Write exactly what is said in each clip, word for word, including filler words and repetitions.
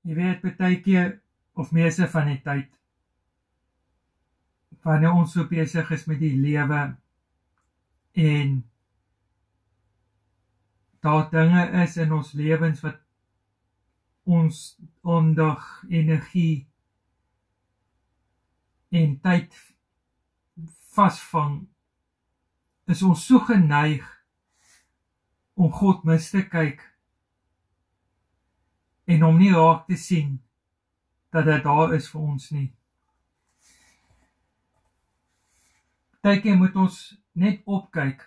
Jy weet, baie keer, of meeste van die tyd, wanneer ons so besig is met die lewe, en daar dinge is in ons lewens wat ons aandag, energie en tyd vasvang, is ons so geneig om God mis te kyk en om nie raak te sien dat dit daar is vir ons nie. Partykeer moet ons net opkyk,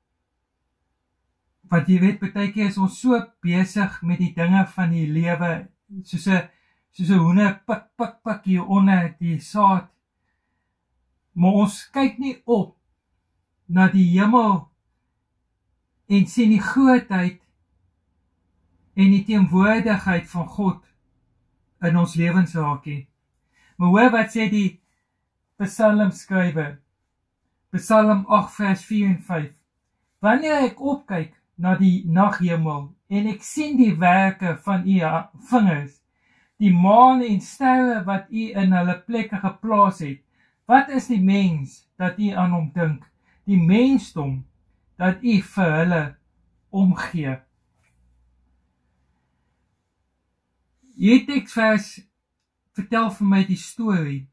want jy weet, partykeer is ons so besig met die dinge van die lewe, soos 'n soos 'n hoender pik, pik, pik hier onder die saad, maar ons kyk nie op na die hemel en sien die grootheid en die teenwoordigheid van God in ons lewens raak nie. Maar hoor wat sê die psalmskrywer, Psalm agt vers vier en vyf. Wanneer ek opkyk na die naghemel en ek sien die werke van u vingers, die maan en sterre wat u in hulle plekke geplaas het, wat is die mens dat u aan hom dink, die mensdom dat u vir hulle omgee? Hierdie teksvers vertel vir my die storie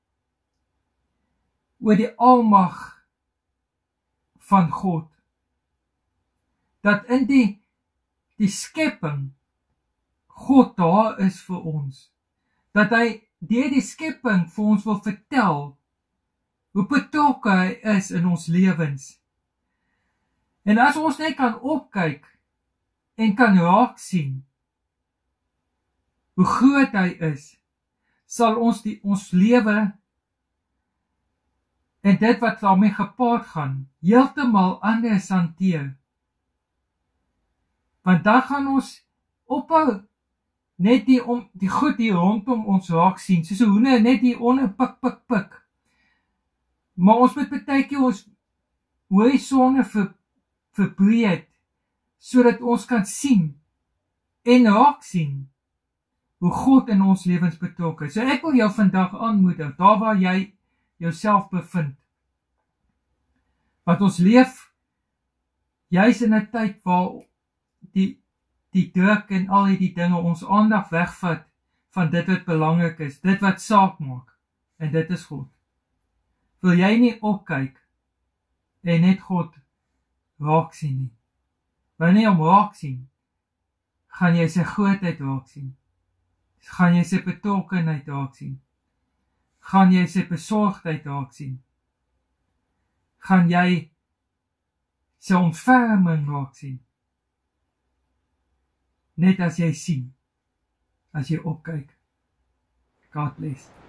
oor die almag van God, dat in die, die skepping God daar is vir ons, dat hy deur die skepping vir ons wil vertel hoe betrokke hy is in ons lewens. En as ons net kan opkyk en kan raak sien hoe groot hy is, sal ons die ons lewe en dit wat daarmee gepaard gaan, heeltemal anders hanteer. Want dan gaan ons ophou net die, om, die goed hier rondom ons raak sien, soos 'n hoender net hier onder pik, pik, pik. Maar ons moet partykeer ons horisonne ver, verbreed, sodat ons kan sien en raak sien hoe God in ons lewens betrokke is. So ek wil jou vandag aanmoedig, daar waar jy jouself bevind. Want ons leef juis in 'n tyd waar die, die druk en al die dinge ons aandag wegvat van dit wat belangrik is, dit wat saak maak, en dit is God. Wil jy nie opkyk en net God raak sien nie? Wanneer jy hom raak sien, gaan jy sy grootheid raak sien. Gaan jy sy betrokkenheid raak sien. Gaan jy sy besorgdheid raak sien. Gaan jy sy ontferming raak sien. Net as jy sien, as jy opkyk. God bless.